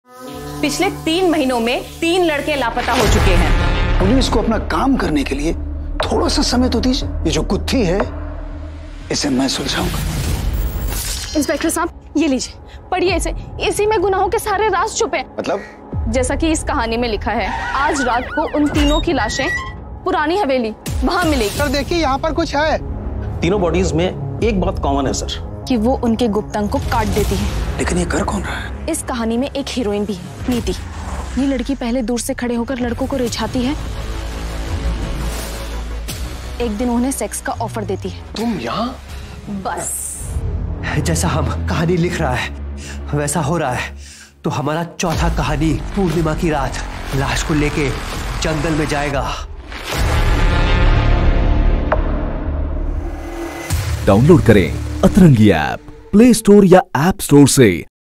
पिछले 3 महीनों में 3 लड़के लापता हो चुके हैं। पुलिस को अपना काम करने के लिए थोड़ा सा समय तो दीजिए। ये जो गुत्थी है इसे मैं सुलझाऊंगा। इंस्पेक्टर साहब ये लीजिए, पढ़िए इसे। इसी में गुनाहों के सारे राज छुपे। मतलब? जैसा कि इस कहानी में लिखा है, आज रात को उन तीनों की लाशें पुरानी हवेली वहाँ मिलेगी। सर देखिए यहाँ पर कुछ है। तीनों बॉडीज में एक बात कॉमन है सर, कि वो उनके गुप्तांग को काट देती है। लेकिन ये कर कौन रहा है? इस कहानी में एक हीरोइन भी है, नीति। ये लड़की पहले दूर से खड़े होकर लड़कों को रिझाती है, एक दिन उन्हें सेक्स का ऑफर देती है। तुम यहाँ? बस जैसा हम कहानी लिख रहा है वैसा हो रहा है, तो हमारा चौथा कहानी पूर्णिमा की रात लाश को लेके जंगल में जाएगा। डाउनलोड करें अतरंगी ऐप प्ले स्टोर या ऐप स्टोर से।